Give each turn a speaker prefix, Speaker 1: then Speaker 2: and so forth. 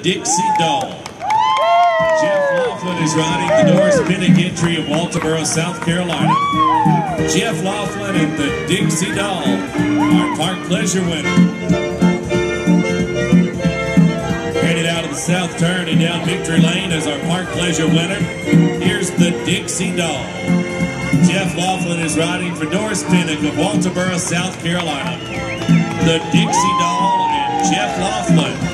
Speaker 1: Dixie Doll. Jeff Laughlin is riding the Norris Pinnock entry of Walterboro, South Carolina. Jeff Laughlin and the Dixie Doll, our Park Pleasure winner. Headed out of the south turn and down Victory Lane as our Park Pleasure winner. Here's the Dixie Doll. Jeff Laughlin is riding for Norris Pinnock of Walterboro, South Carolina. The Dixie Doll and Jeff Laughlin.